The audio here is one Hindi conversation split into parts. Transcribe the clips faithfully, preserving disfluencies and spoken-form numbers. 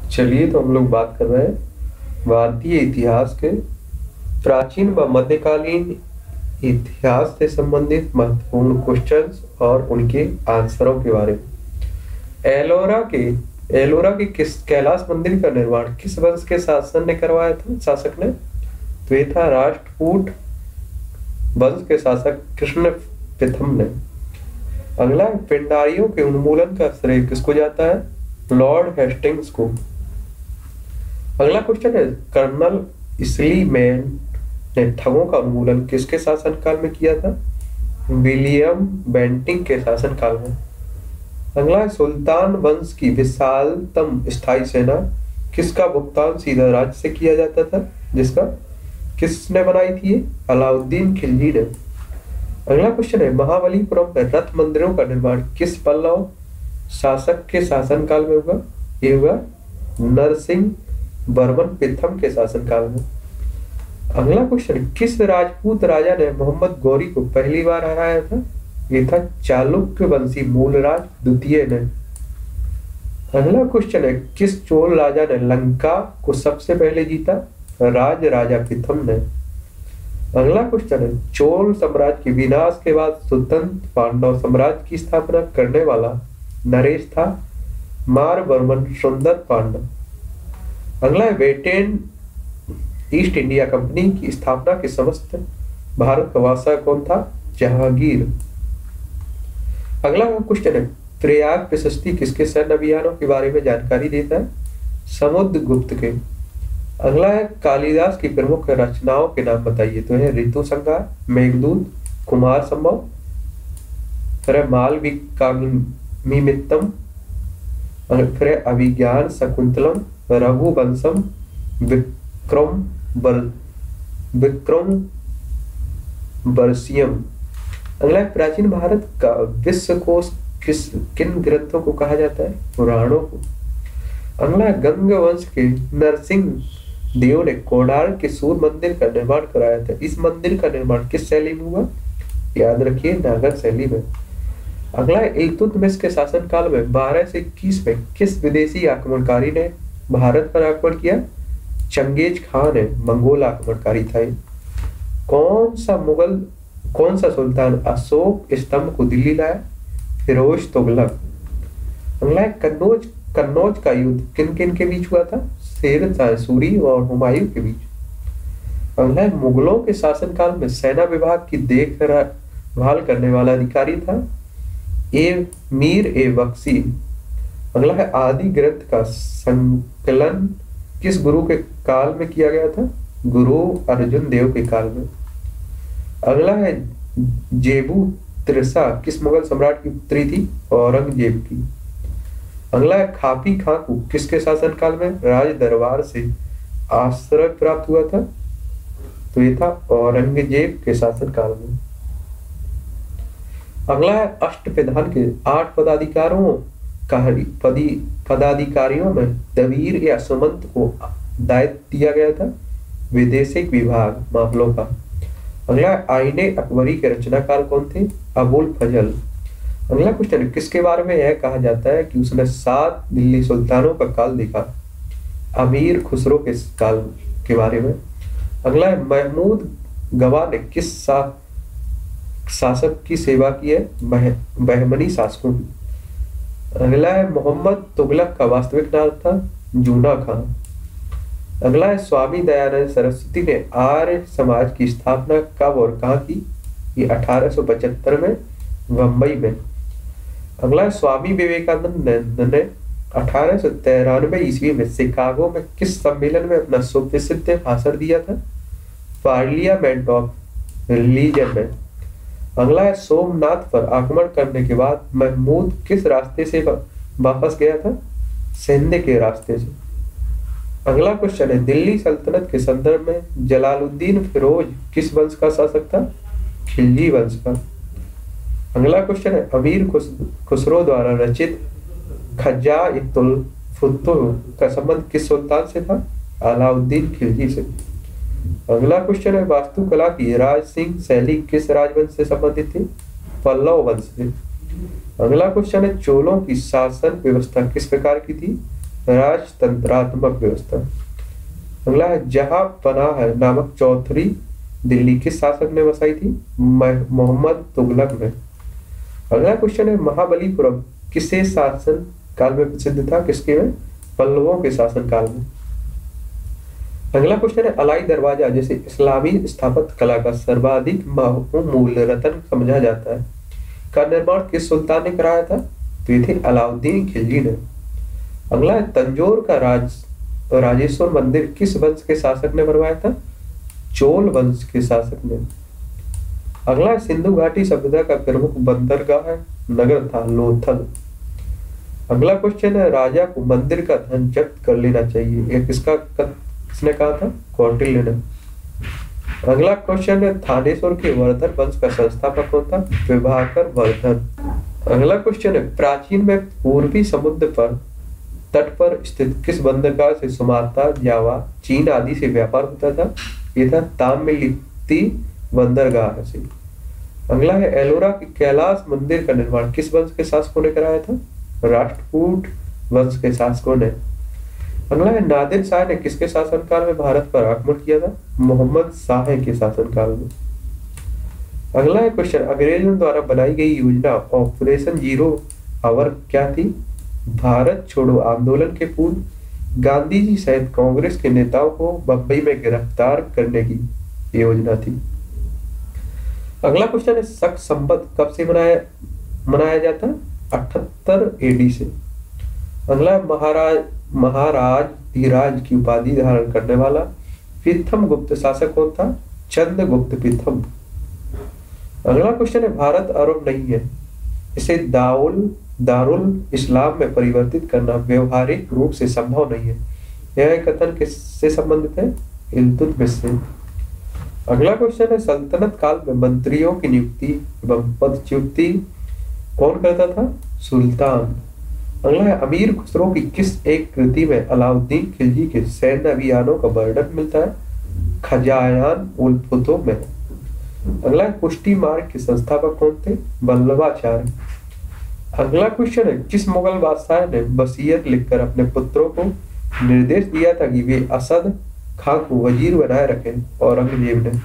चलिए, तो हम लोग बात कर रहे हैं भारतीय इतिहास के प्राचीन व मध्यकालीन इतिहास से संबंधित महत्वपूर्ण क्वेश्चंस और उनके आंसरों के बारे में। एलोरा के एलोरा के किस कैलाश मंदिर का निर्माण किस वंश के शासन ने करवाया था शासक ने? तो ये था राष्ट्रकूट वंश के शासक कृष्ण प्रथम ने। अगला है, पिंडारियों के उन्मूलन का श्रेय किसको जाता है? लॉर्ड हेस्टिंग्स को। अगला क्वेश्चन है, कर्नल स्लीमैन ने ठगों का उन्मूलन किसके शासनकाल में किया था? विलियम बेंटिंग के शासनकाल में। अगला है, सुल्तान वंश की विशालतम स्थायी सेना किसका भुगतान सीधा राज्य से किया जाता था? जिसका किसने बनाई थी? ये अलाउद्दीन खिलजी ने। अगला क्वेश्चन है, महाबलीपुरम में रथ मंदिरों का निर्माण किस पल्लव शासक के शासनकाल में हुआ? ये हुआ नरसिंह वर्मन प्रथम के शासनकाल में। अगला क्वेश्चन, किस राजपूत राजा ने मोहम्मद गौरी को पहली बार हराया था? ये था चालुक्य वंशी मूलराज द्वितीय ने। अगला क्वेश्चन है, किस चोल राजा ने लंका को सबसे पहले जीता? राज राजा प्रथम ने। अगला क्वेश्चन है, चोल साम्राज्य के विनाश के बाद स्वतंत्र पांडव साम्राज्य की स्थापना करने वाला नरेश था मारवर्मन सुंदर पांडव। अगला है, ब्रिटेन ईस्ट इंडिया कंपनी की स्थापना के समस्त भारत का वासा कौन था? जहांगीर। अगला क्वेश्चन है, प्रयाग प्रशस्ति किसके सैन्य अभियानों के बारे में जानकारी देता है? समुद्रगुप्त के। अगला है, कालिदास की प्रमुख रचनाओं के नाम बताइए। तो है ऋतु संहार, मेघदूत, कुमार संभव, फिर है मालविकाग्निमित्रम, फिर है अभिज्ञान शकुंतलम, रघुवंशम, विक्रम बर विक्रम बरसियम। अगला है, प्राचीन भारत का विश्वकोश किस किन ग्रंथों को कहा जाता है? पुराणों को। अगला है, गंग वंश के नरसिंह देव ने कोणार्क के सूर्य मंदिर का निर्माण कराया था। इस मंदिर का निर्माण किस शैली में हुआ? याद रखिए, नागर शैली में। अगला है, इल्तुतमिश के शासनकाल में बारह से इक्कीस में किस विदेशी आक्रमणकारी ने भारत पर आक्रमण किया? चंगेज खान ने मंगोल आक्रमणकारी था। कौन सा मुगल कौन सा सुल्तान अशोक स्तंभ को दिल्ली लाया? फिरोज तुगलक। अगला है, कन्नौज कन्नौज का युद्ध किन किन के बीच हुआ था? शेर शाह सूरी और हुमायूं के बीच। अगला है, मुगलों के शासनकाल में सेना विभाग की देखभाल करने वाला अधिकारी था ए मीर ए बख्शी। अगला है, आदि ग्रंथ का संकलन किस गुरु के काल में किया गया था? गुरु अर्जुन देव के काल में। अगला है, जेबू तिरसा किस मुगल सम्राट की पुत्री थी? औरंगजेब की। अगला है, खापी खां को किसके शासनकाल में राज दरबार से आश्रय प्राप्त हुआ था? तो ये था औरंगजेब के शासनकाल में। अगला है, अष्टप्रधान के आठ पदाधिकारों पदी पदाधिकारियों में दबीर या सुमंत को दायित्व दिया गया था विदेशिक विभाग मामलों का। अगला, आईने अकबरी के रचनाकार कौन थे? अबुल फजल। अगला क्वेश्चन, किसके बारे में यह कहा जाता है कि उसने सात दिल्ली सुल्तानों का काल देखा? अमीर खुसरो के काल के बारे में। अगला है, महमूद गवा ने किस सा, शासक की सेवा की है? बहमनी शासकों की। अगला है, मोहम्मद तुगलक का वास्तविक नाम था जूना खान। अगला है, स्वामी दयानंद सरस्वती ने आर्य समाज की स्थापना कब और कहाँ की? ये अठारह सौ पचहत्तर में बम्बई में। अगला है, स्वामी विवेकानंद ने अठारह सौ तिरानवे ईस्वी में शिकागो में किस सम्मेलन में अपना सुप्रसिद्ध भाषण दिया था? पार्लियामेंट ऑफ रिलीजन में। अगला है, सोमनाथ पर आक्रमण करने के बाद महमूद किस रास्ते से वापस गया था? सिंध के रास्ते से। अगला क्वेश्चन है, दिल्ली सल्तनत के संदर्भ में जलालुद्दीन फिरोज किस वंश का शासक था? खिलजी वंश का। अगला क्वेश्चन है, अमीर खुसरो द्वारा रचित खज्जा-ए-तुल फुतूह का संबंध किस सुल्तान से था? अलाउद्दीन खिलजी से। अगला क्वेश्चन है, वास्तुकला की राज सिंह शैली किस राजवंश से संबंधित थी? पल्लव वंश से। अगला क्वेश्चन है, चोलों की शासन व्यवस्था किस प्रकार की थी? राजतंत्रात्मक व्यवस्था। अगला है जहां पनाह है नामक चौथरी दिल्ली किस शासक ने बसाई थी? मोहम्मद तुगलक ने। अगला क्वेश्चन है महाबलीपुरम किसे शासन काल में प्रसिद्ध था? किसके में? पल्लवों के शासन काल में। अगला क्वेश्चन है अलाई दरवाजा जैसे इस्लामी स्थापत्य कला का सर्वाधिक बहुमूल्य रत्न समझा जाता है का निर्माण किस सुल्तान ने कराया था? तो ये थे अलाउद्दीन खिलजी ने। अगला है तंजौर का राज राजेश्वर मंदिर किस वंश के शासक ने बनवाया था? चोल वंश के शासक ने। अगला है सिंधु घाटी सभ्यता का प्रमुख बंदरगाह है नगर था लोथल। अगला क्वेश्चन है राजा को मंदिर का धन जब्त कर लेना चाहिए, यह किसका किसने कहा था? कौटिल्य ने। अगला क्वेश्चन है थानेश्वर के वर्धन वंश का संस्थापक कौन था? विभाकर वर्धन। अगला क्वेश्चन है प्राचीन में पूर्वी समुद्र पर तट पर स्थित किस बंदरगाह से सुमात्रा, जावा, चीन आदि से व्यापार होता था? यह था तामिलिप्ती बंदरगाह से। अगला है एलोरा के कैलाश मंदिर का निर्माण किस वंश के शासकों ने कराया था? राष्ट्रकूट वंश के शासकों ने। अगला है नादिर शाह ने किसके शासनकाल में भारत पर आक्रमण किया था? मोहम्मद शाह के शासनकाल में। अगला है क्वेश्चन अंग्रेजों द्वारा बनाई गई योजना ऑपरेशन जीरो आवर क्या थी? भारत छोड़ो आंदोलन के पूर्व गांधी जी सहित कांग्रेस के नेताओं को बंबई में गिरफ्तार करने की योजना थी। अगला क्वेश्चन है शक संवत कब से मनाया मनाया जाता? अठहत्तर एडी से। अगला महाराज महाराज धीराज की उपाधि धारण करने वाला प्रथम गुप्त शासक कौन था? चंद्रगुप्त प्रथम। अगला क्वेश्चन है भारत अरब नहीं है, इसे दाउल दारुल इस्लाम में परिवर्तित करना व्यवहारिक रूप से संभव नहीं है, यह कथन किससे संबंधित है? इल्तुतमिश से। अगला क्वेश्चन है सल्तनत काल में मंत्रियों की नियुक्ति एवं पदच्युति कौन करता था? सुल्तान। अगला है अमीर खुसरो की किस एक कृति में अलाउद्दीन खिलजी के सैन्य अभियानों का वर्णन मिलता है? खजायान उल फुतूह में। अगला है पुष्टि मार्ग के संस्थापक कौन थे? वल्लभाचार्य। अगला क्वेश्चन है किस मुगल बादशाह ने वसीयत लिखकर अपने पुत्रों को निर्देश दिया था कि वे असद खां को वजीर बनाए रखें? औरंगजेब ने।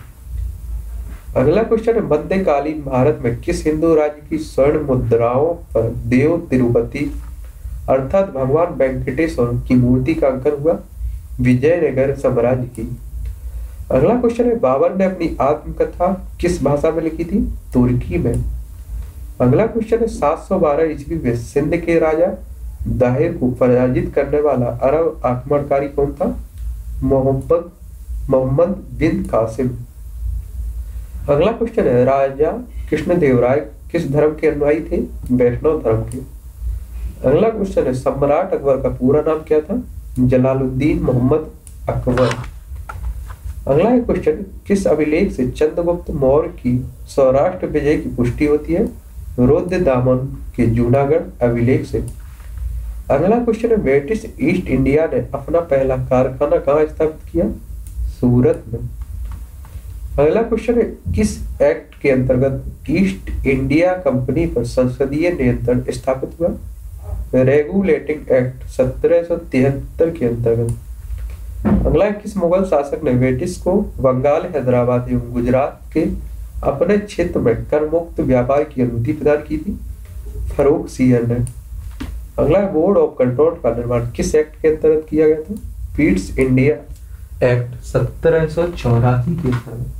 अगला क्वेश्चन है मध्यकालीन भारत में किस हिंदू राज्य की स्वर्ण मुद्राओं पर देव तिरुपति अर्थात भगवान वेंकटेश्वर की मूर्ति का अंकन हुआ? विजयनगर साम्राज्य की। अगला क्वेश्चन है बाबर ने अपनी आत्मकथा किस भाषा में लिखी थी? तुर्की में। अगला क्वेश्चन है सात सौ बारह ईस्वी में सिंध के राजा दाहिर को पराजित करने वाला अरब आक्रमणकारी कौन था? मोहम्मद मोहम्मद बिन कासिम। अगला क्वेश्चन है राजा कृष्णदेवराय किस धर्म के अनुयायी थे? वैष्णव धर्म के। अगला क्वेश्चन है सम्राट अकबर का पूरा नाम क्या था? जलालुद्दीन मोहम्मद अकबर। अगला क्वेश्चन किस अभिलेख से चंद्रगुप्त मौर्य की सौराष्ट्र विजय की पुष्टि होती है? रुद्र दामन के जूनागढ़ अभिलेख से। अगला क्वेश्चन है ब्रिटिश ईस्ट इंडिया ने अपना पहला कारखाना कहाँ स्थापित किया? सूरत में। अगला क्वेश्चन है किस एक्ट के अंतर्गत ईस्ट इंडिया कंपनी पर संसदीय नियंत्रण स्थापित हुआ? रेगुलेटिंग एक्ट सत्रह सौ तिहत्तर के अंतर्गत। अगला किस मुगल शासक ने ब्रिटिश को बंगाल, हैदराबाद एवं गुजरात के अपने क्षेत्र में कर मुक्त व्यापार की अनुमति प्रदान की थी? फरूख सियर ने। अगला बोर्ड ऑफ कंट्रोल का निर्माण किस एक्ट के अंतर्गत किया गया था? पीट्स इंडिया एक्ट सत्रह सौ चौरासी के अंतर्गत।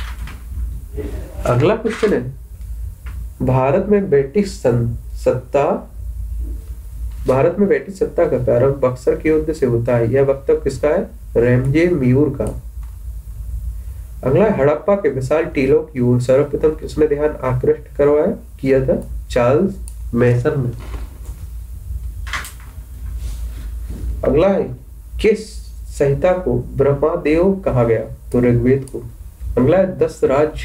अगला क्वेश्चन है भारत में ब्रिटिश सत्ता भारत में ब्रिटिश सत्ता का प्रारंभ बक्सर के युद्ध से होता है, यह वक्तव्य किसका है? रैमजे म्यूर का। अगला हड़प्पा के विशाल टीलों की ओर सर्वप्रथम किसने ध्यान आकृष्ट करवाया किया था? चार्ल्स मैसन ने। अगला है किस संहिता को ब्रह्मादेव कहा गया? तो ऋग्वेद को। अगला है दस राज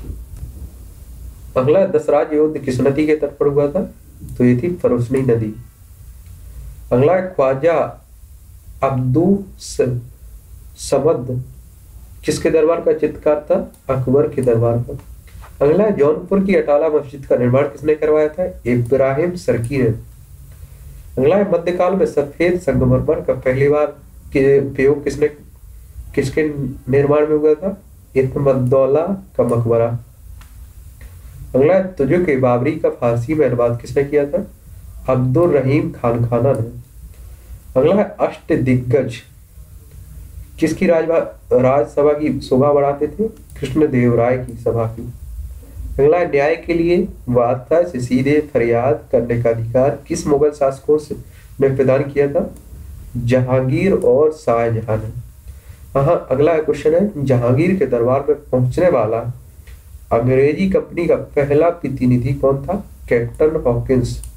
अगला दस राज युद्ध किस नदी के तट पर हुआ था? तो ये थी फरोसनी नदी। अगला है ख्वाजा अब्दुल समद किसके दरबार का चित्रकार था? अकबर के दरबार पर। अगला है जौनपुर की अटाला मस्जिद का निर्माण किसने करवाया था? इब्राहिम सरकी ने। अगला है मध्यकाल में सफेद संगमरमर का पहली बार के प्रयोग किसने किसके निर्माण में हुआ था? इत्मद्दौला का मकबरा। अगला है तुझो के बाबरी का फारसी में अनुवाद किसने किया था? अब्दुल रहीम खान खाना ने। अगला है अष्ट दिग्गज किसकी राजभा राजसभा की शोभा बढ़ाते थे? कृष्णदेव राय की सभा की। अगला है न्याय के लिए वार्ता से सीधे फरियाद करने का अधिकार किस मुगल शासकों से ने प्रदान किया था? जहांगीर और शाहजहां ने। हाँ, अगला क्वेश्चन है जहांगीर के दरबार में पहुंचने वाला अंग्रेजी कंपनी का पहला प्रतिनिधि कौन था? Captain Hawkins.